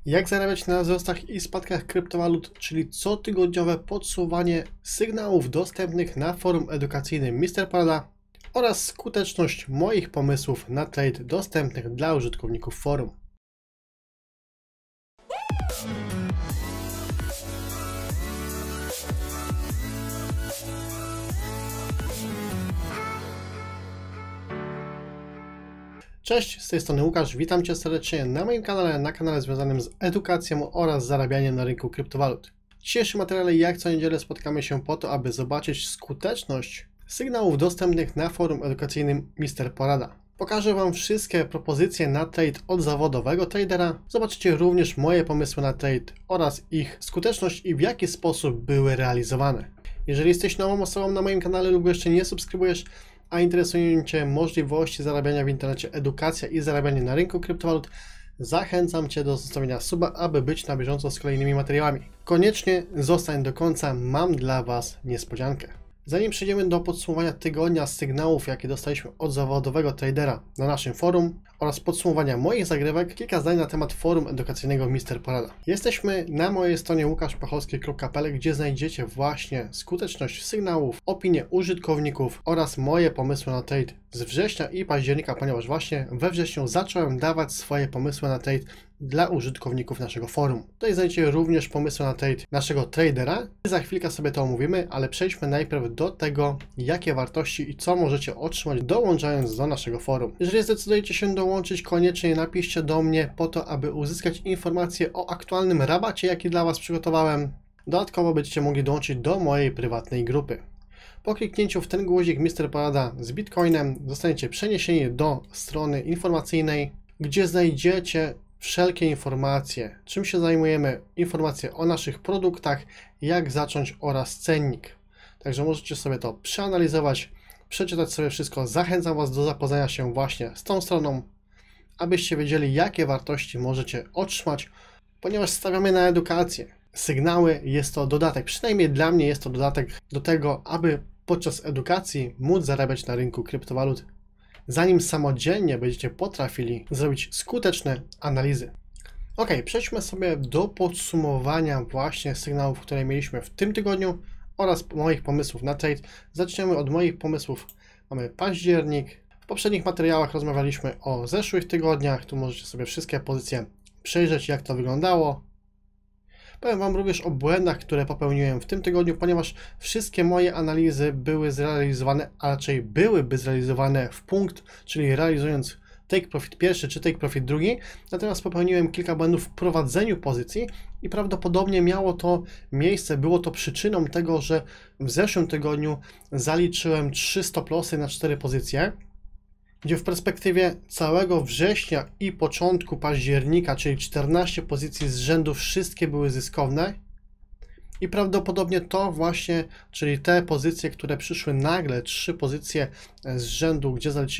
Jak zarabiać na wzrostach i spadkach kryptowalut, czyli cotygodniowe podsumowanie sygnałów dostępnych na forum edukacyjnym Mr. Porada oraz skuteczność moich pomysłów na trade dostępnych dla użytkowników forum. Cześć, z tej strony Łukasz, witam Cię serdecznie na moim kanale, na kanale związanym z edukacją oraz zarabianiem na rynku kryptowalut. W dzisiejszym materiale jak co niedzielę spotykamy się po to, aby zobaczyć skuteczność sygnałów dostępnych na forum edukacyjnym Mr. Porada. Pokażę Wam wszystkie propozycje na trade od zawodowego tradera. Zobaczycie również moje pomysły na trade oraz ich skuteczność i w jaki sposób były realizowane. Jeżeli jesteś nową osobą na moim kanale lub jeszcze nie subskrybujesz, a interesują Cię możliwości zarabiania w internecie, edukacja i zarabianie na rynku kryptowalut, zachęcam Cię do zostawienia suba, aby być na bieżąco z kolejnymi materiałami. Koniecznie zostań do końca, mam dla Was niespodziankę. Zanim przejdziemy do podsumowania tygodnia sygnałów, jakie dostaliśmy od zawodowego tradera na naszym forum oraz podsumowania moich zagrywek, kilka zdań na temat forum edukacyjnego Mr. Porada. Jesteśmy na mojej stronie łukaszpachowski.pl, gdzie znajdziecie właśnie skuteczność sygnałów, opinie użytkowników oraz moje pomysły na trade z września i października, ponieważ właśnie we wrześniu zacząłem dawać swoje pomysły na trade dla użytkowników naszego forum. Tutaj znajdziecie również pomysły na trade naszego tradera. Za chwilkę sobie to omówimy, ale przejdźmy najpierw do tego, jakie wartości i co możecie otrzymać dołączając do naszego forum. Jeżeli zdecydujecie się dołączyć, koniecznie napiszcie do mnie po to, aby uzyskać informacje o aktualnym rabacie, jaki dla Was przygotowałem. Dodatkowo będziecie mogli dołączyć do mojej prywatnej grupy. Po kliknięciu w ten guzik Mr. Porada z Bitcoinem zostaniecie przeniesieni do strony informacyjnej, gdzie znajdziecie wszelkie informacje, czym się zajmujemy, informacje o naszych produktach, jak zacząć oraz cennik. Także możecie sobie to przeanalizować, przeczytać sobie wszystko. Zachęcam Was do zapoznania się właśnie z tą stroną, abyście wiedzieli, jakie wartości możecie otrzymać, ponieważ stawiamy na edukację. Sygnały jest to dodatek, przynajmniej dla mnie jest to dodatek do tego, aby podczas edukacji móc zarabiać na rynku kryptowalut, zanim samodzielnie będziecie potrafili zrobić skuteczne analizy. Ok, przejdźmy sobie do podsumowania właśnie sygnałów, które mieliśmy w tym tygodniu oraz moich pomysłów na trade. Zaczniemy od moich pomysłów. Mamy październik. W poprzednich materiałach rozmawialiśmy o zeszłych tygodniach. Tu możecie sobie wszystkie pozycje przejrzeć, jak to wyglądało. Powiem Wam również o błędach, które popełniłem w tym tygodniu, ponieważ wszystkie moje analizy były zrealizowane, a raczej byłyby zrealizowane w punkt, czyli realizując take profit pierwszy czy take profit drugi, natomiast popełniłem kilka błędów w prowadzeniu pozycji i prawdopodobnie miało to miejsce, było to przyczyną tego, że w zeszłym tygodniu zaliczyłem 3 stop lossy na 4 pozycje, gdzie w perspektywie całego września i początku października, czyli 14 pozycji z rzędu, wszystkie były zyskowne i prawdopodobnie to właśnie, czyli te pozycje, które przyszły nagle, 3 pozycje z rzędu,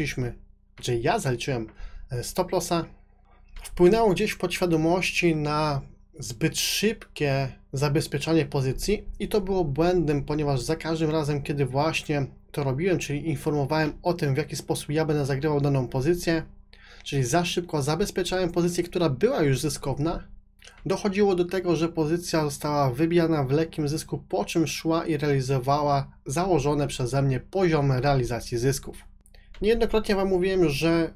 gdzie ja zaliczyłem stop lossa, wpłynęło gdzieś w podświadomości na zbyt szybkie zabezpieczanie pozycji i to było błędem, ponieważ za każdym razem, kiedy właśnie to robiłem, czyli informowałem o tym, w jaki sposób ja będę zagrywał daną pozycję, czyli za szybko zabezpieczałem pozycję, która była już zyskowna, dochodziło do tego, że pozycja została wybijana w lekkim zysku, po czym szła i realizowała założone przeze mnie poziomy realizacji zysków. Niejednokrotnie Wam mówiłem, że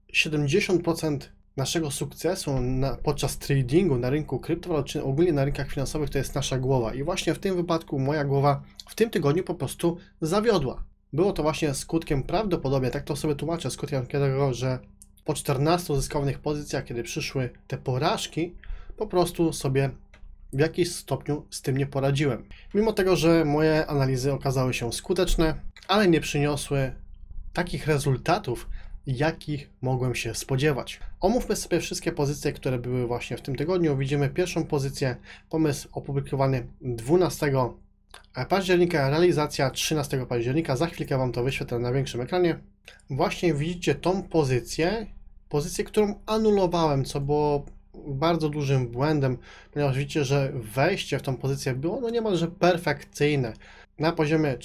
70% naszego sukcesu podczas tradingu na rynku kryptowalut, czy ogólnie na rynkach finansowych, to jest nasza głowa. I właśnie w tym wypadku moja głowa w tym tygodniu po prostu zawiodła. Było to właśnie skutkiem prawdopodobnie, tak to sobie tłumaczę, skutkiem tego, że po 14 zyskownych pozycjach, kiedy przyszły te porażki, po prostu sobie w jakiś stopniu z tym nie poradziłem. Mimo tego, że moje analizy okazały się skuteczne, ale nie przyniosły takich rezultatów, jakich mogłem się spodziewać. Omówmy sobie wszystkie pozycje, które były właśnie w tym tygodniu. Widzimy pierwszą pozycję, pomysł opublikowany 12 października, realizacja 13 października. Za chwilkę Wam to wyświetlę na większym ekranie. Właśnie widzicie tą pozycję, którą anulowałem, co było bardzo dużym błędem, ponieważ widzicie, że wejście w tą pozycję było niemalże perfekcyjne. Na poziomie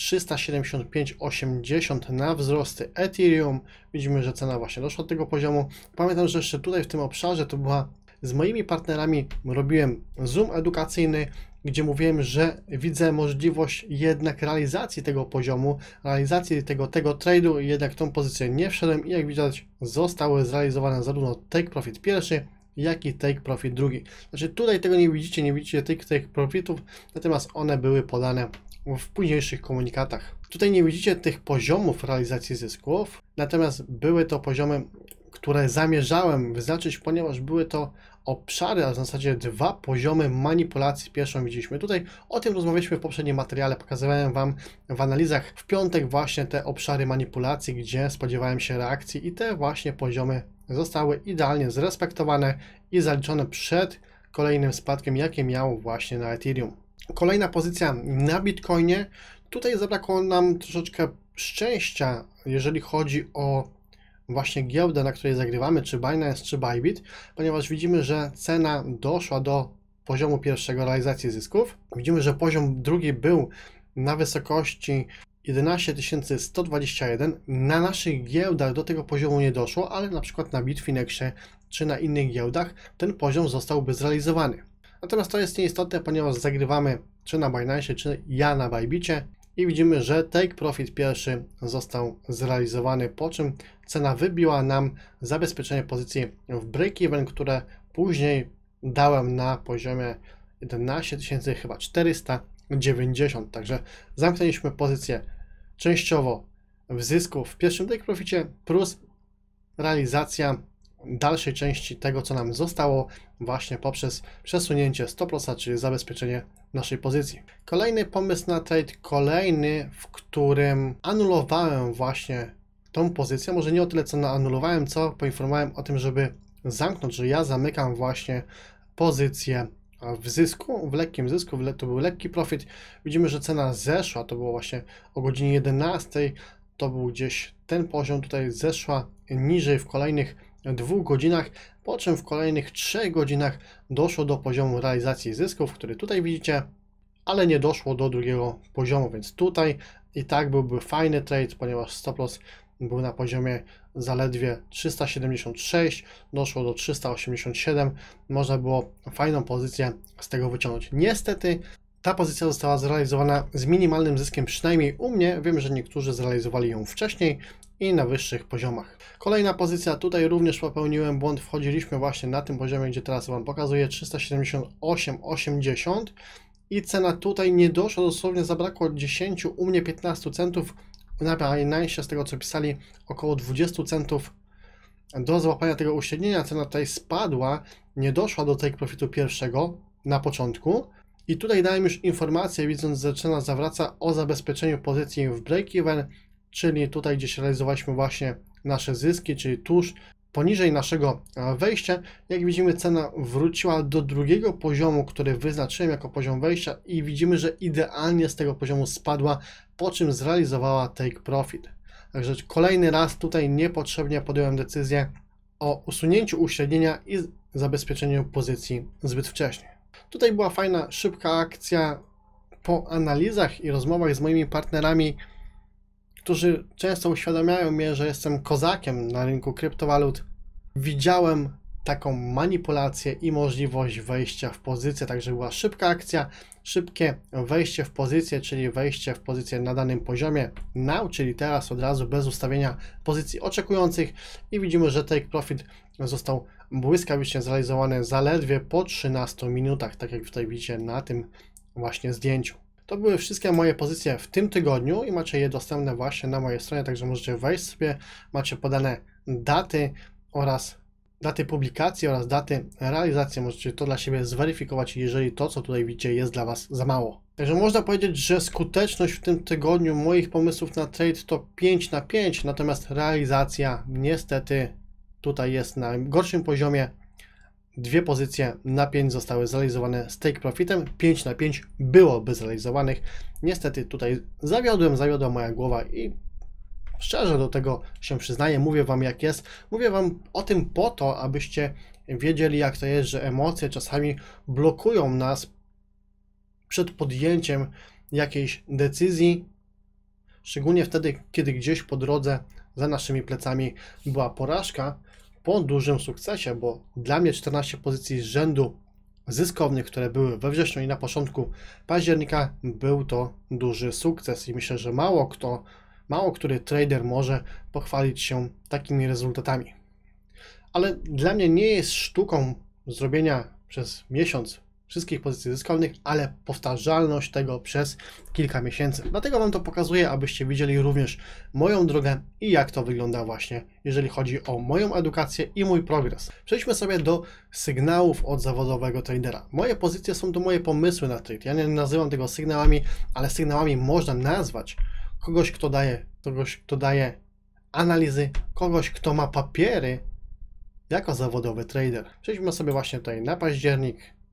375,80 na wzrosty Ethereum. Widzimy, że cena właśnie doszła do tego poziomu. Pamiętam, że jeszcze tutaj w tym obszarze to była z moimi partnerami robiłem Zoom edukacyjny, gdzie mówiłem, że widzę możliwość jednak realizacji tego poziomu, realizacji tego trade'u, jednak tą pozycję nie wszedłem i jak widać zostały zrealizowane zarówno take profit pierwszy, jak i take profit drugi. Znaczy tutaj tego nie widzicie tych take profitów, natomiast one były podane w późniejszych komunikatach. Tutaj nie widzicie tych poziomów realizacji zysków, natomiast były to poziomy, które zamierzałem wyznaczyć, ponieważ były to obszary, a w zasadzie dwa poziomy manipulacji. Pierwszą widzieliśmy tutaj, o tym rozmawialiśmy w poprzednim materiale, pokazywałem Wam w analizach w piątek właśnie te obszary manipulacji, gdzie spodziewałem się reakcji i te właśnie poziomy zostały idealnie zrespektowane i zaliczone przed kolejnym spadkiem, jaki miał właśnie na Ethereum. Kolejna pozycja na Bitcoinie. Tutaj zabrakło nam troszeczkę szczęścia, jeżeli chodzi o właśnie giełdę, na której zagrywamy, czy Binance, czy Bybit, ponieważ widzimy, że cena doszła do poziomu pierwszego realizacji zysków. Widzimy, że poziom drugi był na wysokości 11 121. Na naszych giełdach do tego poziomu nie doszło, ale na przykład na Bitfinexie czy na innych giełdach ten poziom zostałby zrealizowany. Natomiast to jest nieistotne, ponieważ zagrywamy czy na Binance, czy ja na Bybicie i widzimy, że take profit pierwszy został zrealizowany, po czym cena wybiła nam zabezpieczenie pozycji w break-even, które później dałem na poziomie 11 490. Także zamknęliśmy pozycję częściowo w zysku w pierwszym take proficie plus realizacja dalszej części tego, co nam zostało właśnie poprzez przesunięcie stop lossa, czyli zabezpieczenie naszej pozycji. Kolejny pomysł na trade, kolejny, w którym anulowałem właśnie tą pozycję, może nie o tyle co anulowałem, co poinformowałem o tym, żeby zamknąć, że ja zamykam właśnie pozycję w zysku, w lekkim zysku, to był lekki profit. Widzimy, że cena zeszła, to było właśnie o godzinie 11, to był gdzieś ten poziom, tutaj zeszła niżej w kolejnych 2 godzinach, po czym w kolejnych 3 godzinach doszło do poziomu realizacji zysków, który tutaj widzicie, ale nie doszło do drugiego poziomu, więc tutaj i tak byłby fajny trade, ponieważ stop loss był na poziomie zaledwie 376, doszło do 387, można było fajną pozycję z tego wyciągnąć. Niestety ta pozycja została zrealizowana z minimalnym zyskiem, przynajmniej u mnie, wiem, że niektórzy zrealizowali ją wcześniej i na wyższych poziomach. Kolejna pozycja, tutaj również popełniłem błąd, wchodziliśmy właśnie na tym poziomie, gdzie teraz Wam pokazuję, 378,80 i cena tutaj nie doszła, dosłownie zabrakło 10, u mnie 15 centów, na Binance z tego co pisali około 20 centów do złapania tego uśrednienia, cena tutaj spadła, nie doszła do take profitu pierwszego na początku i tutaj dałem już informację, widząc, że cena zawraca o zabezpieczeniu pozycji w break-even, czyli tutaj gdzieś realizowaliśmy właśnie nasze zyski, czyli tuż poniżej naszego wejścia. Jak widzimy, cena wróciła do drugiego poziomu, który wyznaczyłem jako poziom wejścia i widzimy, że idealnie z tego poziomu spadła, po czym zrealizowała take profit. Także kolejny raz tutaj niepotrzebnie podjąłem decyzję o usunięciu uśrednienia i zabezpieczeniu pozycji zbyt wcześnie. Tutaj była fajna, szybka akcja po analizach i rozmowach z moimi partnerami, którzy często uświadamiają mnie, że jestem kozakiem na rynku kryptowalut. Widziałem taką manipulację i możliwość wejścia w pozycję, także była szybka akcja, szybkie wejście w pozycję, czyli wejście w pozycję na danym poziomie now, czyli teraz od razu bez ustawienia pozycji oczekujących i widzimy, że take profit został błyskawicznie zrealizowany zaledwie po 13 minutach, tak jak tutaj widzicie na tym właśnie zdjęciu. To były wszystkie moje pozycje w tym tygodniu i macie je dostępne właśnie na mojej stronie, także możecie wejść sobie, macie podane daty oraz daty publikacji oraz daty realizacji, możecie to dla siebie zweryfikować, jeżeli to, co tutaj widzicie, jest dla Was za mało. Także można powiedzieć, że skuteczność w tym tygodniu moich pomysłów na trade to 5 na 5, natomiast realizacja niestety tutaj jest na gorszym poziomie. 2 pozycje na 5 zostały zrealizowane z take profitem, 5 na 5 byłoby zrealizowanych. Niestety tutaj zawiodła moja głowa i szczerze do tego się przyznaję, mówię Wam jak jest. Mówię Wam o tym po to, abyście wiedzieli jak to jest, że emocje czasami blokują nas przed podjęciem jakiejś decyzji, szczególnie wtedy, kiedy gdzieś po drodze za naszymi plecami była porażka, po dużym sukcesie, bo dla mnie 14 pozycji z rzędu zyskownych, które były we wrześniu i na początku października, był to duży sukces i myślę, że mało który trader może pochwalić się takimi rezultatami. Ale dla mnie nie jest sztuką zrobienia przez miesiąc wszystkich pozycji zyskownych, ale powtarzalność tego przez kilka miesięcy. Dlatego Wam to pokazuję, abyście widzieli również moją drogę i jak to wygląda właśnie, jeżeli chodzi o moją edukację i mój progres. Przejdźmy sobie do sygnałów od zawodowego tradera. Moje pozycje są to moje pomysły na trade. Ja nie nazywam tego sygnałami, ale sygnałami można nazwać kogoś, kto daje analizy, kogoś, kto ma papiery jako zawodowy trader. Przejdźmy sobie właśnie tutaj na październik.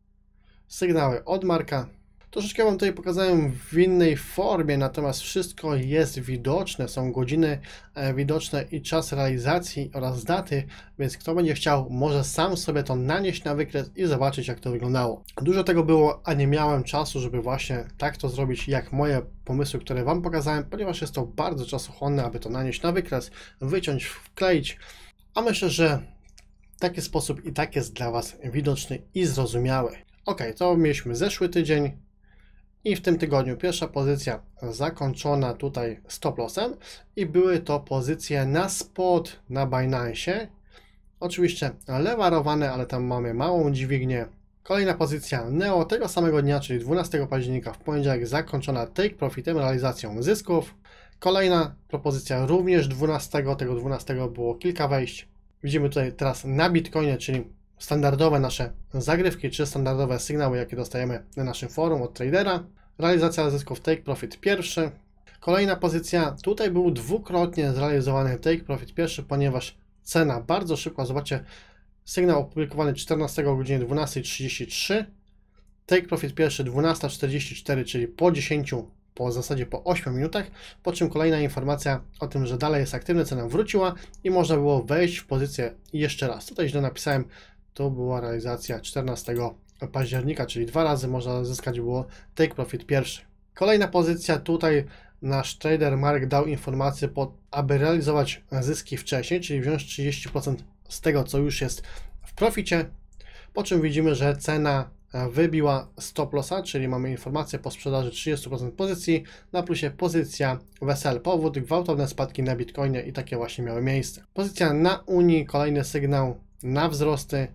Sygnały od Marka. Troszeczkę Wam tutaj pokazałem w innej formie, natomiast wszystko jest widoczne, są godziny widoczne i czas realizacji oraz daty, więc kto będzie chciał, może sam sobie to nanieść na wykres i zobaczyć, jak to wyglądało. Dużo tego było, a nie miałem czasu, żeby właśnie tak to zrobić, jak moje pomysły, które Wam pokazałem, ponieważ jest to bardzo czasochłonne, aby to nanieść na wykres, wyciąć, wkleić, a myślę, że taki sposób i tak jest dla Was widoczny i zrozumiały. Ok, to mieliśmy zeszły tydzień i w tym tygodniu pierwsza pozycja zakończona tutaj stop lossem i były to pozycje na spot na Binance. Oczywiście lewarowane, ale tam mamy małą dźwignię. Kolejna pozycja Neo tego samego dnia, czyli 12 października w poniedziałek zakończona take profitem, realizacją zysków. Kolejna propozycja również 12, tego 12 było kilka wejść. Widzimy tutaj teraz na Bitcoinie, czyli standardowe nasze zagrywki, czy standardowe sygnały, jakie dostajemy na naszym forum od tradera. Realizacja zysków take profit pierwszy. Kolejna pozycja, tutaj był dwukrotnie zrealizowany take profit pierwszy, ponieważ cena bardzo szybko, zobaczcie, sygnał opublikowany 14 o godzinie 12:33, take profit pierwszy 12:44, czyli po 10, w zasadzie po 8 minutach, po czym kolejna informacja o tym, że dalej jest aktywny, cena wróciła i można było wejść w pozycję jeszcze raz. Tutaj źle napisałem, to była realizacja 14 października, czyli 2 razy można zyskać było take profit pierwszy. Kolejna pozycja, tutaj nasz trader Mark dał informację, aby realizować zyski wcześniej, czyli wziąć 30% z tego, co już jest w proficie, po czym widzimy, że cena wybiła stop lossa, czyli mamy informację po sprzedaży 30% pozycji, na plusie pozycja wesel, powód, gwałtowne spadki na Bitcoinie i takie właśnie miały miejsce. Pozycja na Unii, kolejny sygnał na wzrosty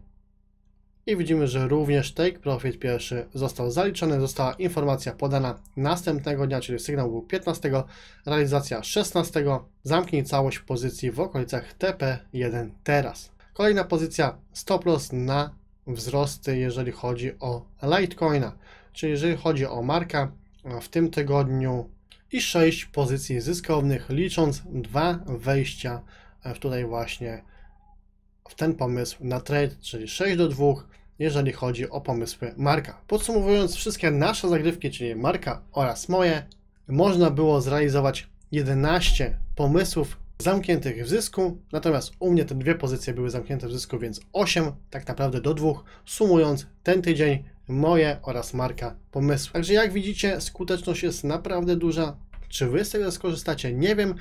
i widzimy, że również take profit pierwszy został zaliczony, została informacja podana następnego dnia, czyli sygnał był 15, realizacja 16, zamknij całość pozycji w okolicach TP1 teraz. Kolejna pozycja stop loss na wzrosty, jeżeli chodzi o Litecoina, czyli jeżeli chodzi o Marka w tym tygodniu i 6 pozycji zyskownych, licząc 2 wejścia tutaj właśnie w ten pomysł na trade, czyli 6:2, jeżeli chodzi o pomysły Marka. Podsumowując wszystkie nasze zagrywki, czyli Marka oraz moje, można było zrealizować 11 pomysłów zamkniętych w zysku, natomiast u mnie te 2 pozycje były zamknięte w zysku, więc 8 tak naprawdę do 2, sumując ten tydzień moje oraz Marka pomysły. Także jak widzicie, skuteczność jest naprawdę duża. Czy Wy z tego skorzystacie? Nie wiem.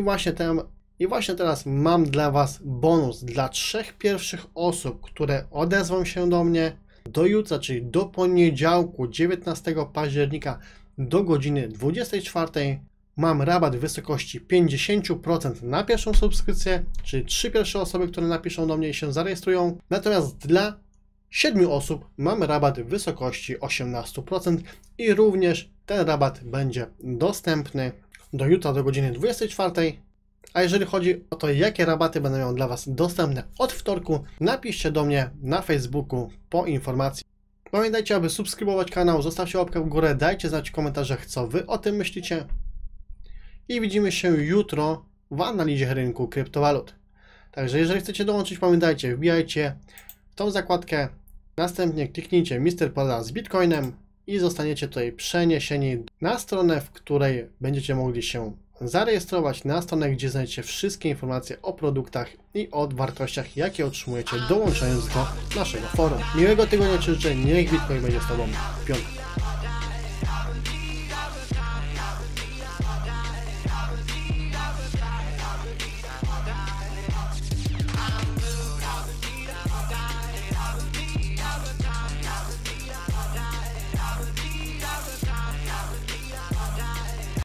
I właśnie teraz mam dla Was bonus dla 3 pierwszych osób, które odezwą się do mnie do jutra, czyli do poniedziałku 19 października do godziny 24. Mam rabat w wysokości 50% na pierwszą subskrypcję, czyli 3 pierwsze osoby, które napiszą do mnie i się zarejestrują. Natomiast dla 7 osób mam rabat w wysokości 18% i również ten rabat będzie dostępny do jutra do godziny 24. A jeżeli chodzi o to, jakie rabaty będę miał dla Was dostępne od wtorku, napiszcie do mnie na Facebooku po informacji. Pamiętajcie, aby subskrybować kanał, zostawcie łapkę w górę, dajcie znać w komentarzach, co Wy o tym myślicie. I widzimy się jutro w analizie rynku kryptowalut. Także jeżeli chcecie dołączyć, pamiętajcie, wbijajcie w tą zakładkę, następnie kliknijcie Mister Porada z Bitcoinem i zostaniecie tutaj przeniesieni na stronę, w której będziecie mogli się zarejestrować, na stronę, gdzie znajdziecie wszystkie informacje o produktach i o wartościach, jakie otrzymujecie, dołączając do naszego forum. Miłego tygodnia Ci życzę, niech Bitcoin będzie z Tobą w piątek.